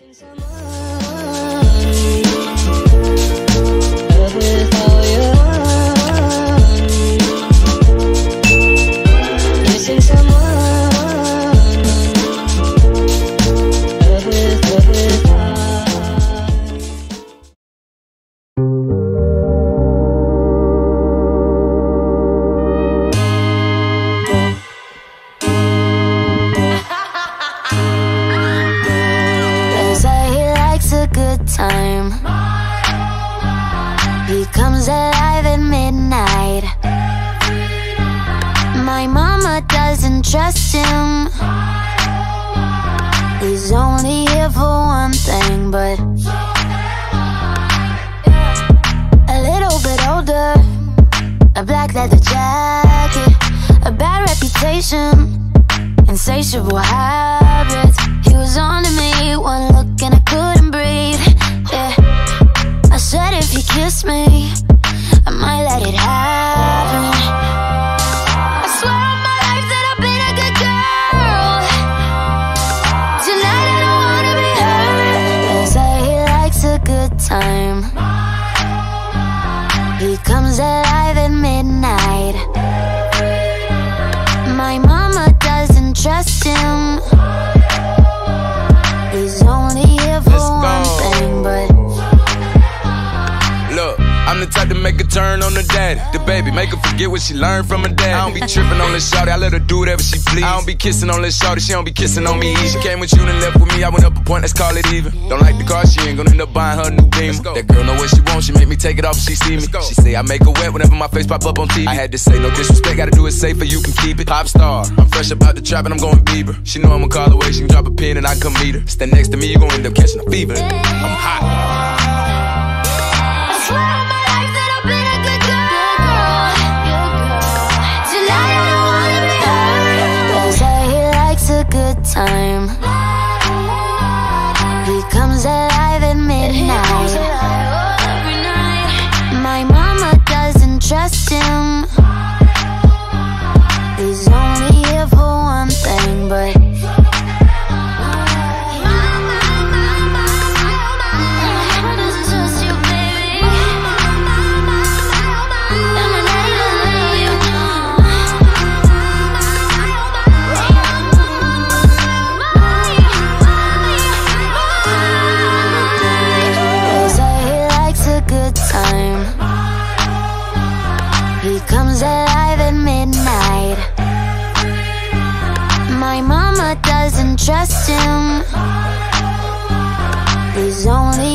Time. He comes alive at midnight. My mama doesn't trust him. He's only here for one thing, but a little bit older, a black leather jacket, a bad reputation, insatiable habits. He was on to me, one look and I couldn't breathe. Yeah, I said if he kissed me, I might let it happen. I swear on my life that I've been a good girl. Tonight I don't wanna be hurt. They say he likes a good time. He comes alive at midnight. My mama doesn't trust him. He's only here for one thing, but look, I'm the type to make a turn on the daddy. The baby, make her forget what she learned from her dad. I don't be tripping on this shawty, I let her do whatever she please. I don't be kissing on this shawty, she don't be kissing on me. She came with you and left with me, I went up a point, let's call it even. Don't like the car, she ain't gonna end up buying her a new beam. That girl know what she wants, she make me take it off if she see me. She say I make her wet whenever my face pop up on TV. I had to say no disrespect, gotta do it safer, you can keep it. Pop star, I'm fresh about the trap and I'm going Bieber. She know I'ma call away, she can drop a pin and I come meet her. Stand next to me, you gon' end up catching a fever. I'm hot. Time. He comes alive at midnight. My mama doesn't trust him. He's only here for one thing, but comes alive at midnight. My mama doesn't trust him. He's only